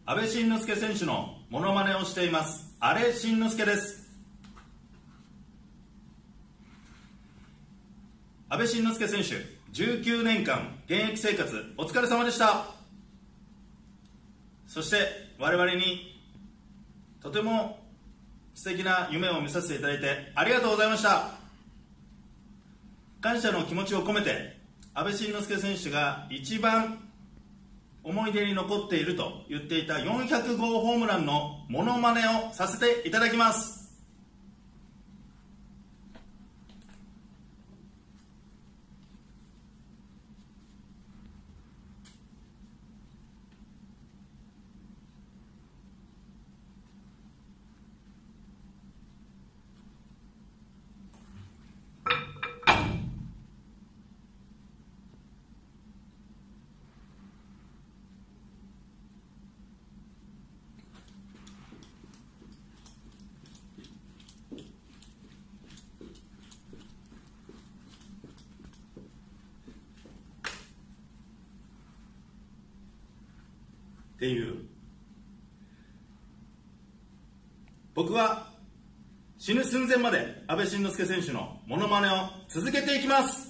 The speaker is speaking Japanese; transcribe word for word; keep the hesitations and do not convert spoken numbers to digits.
阿部慎之助選手のモノマネをしています阿部慎之助です。阿部慎之助選手、じゅうきゅうねんかん現役生活お疲れ様でした。そして我々にとても素敵な夢を見させていただいてありがとうございました。感謝の気持ちを込めて、阿部慎之助選手が一番思い出に残っていると言っていたよんひゃくごうホームランのモノマネをさせていただきます。っていう、僕は死ぬ寸前まで阿部慎之助選手のモノマネを続けていきます。